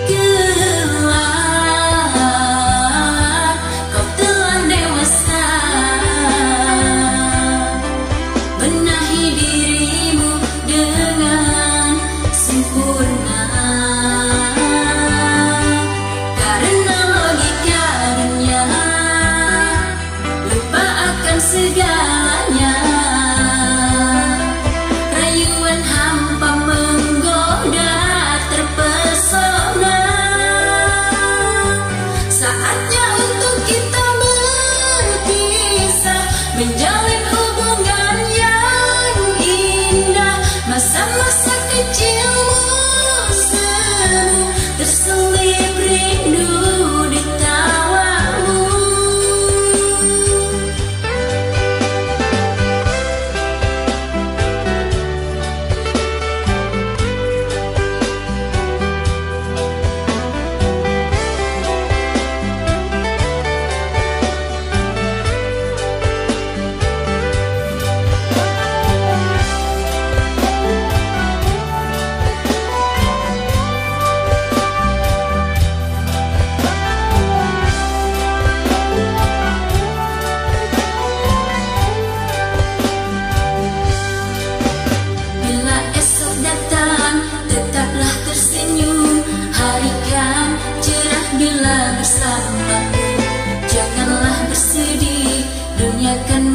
kelak kau telah dewasa. Benahi dirimu dengan sempurna, karena logika dunia lupa akan segalanya. Rayuan hampa menggoda terpesona. Saatnya untuk kita berpisah, menjalin hubungan yang indah. Masa-masa kecilmu semu terselip rindu di tawamu. Bila esok datang, tetaplah tersenyum. Hari kan cerah bila bersamamu. Janganlah bersedih, dunia kan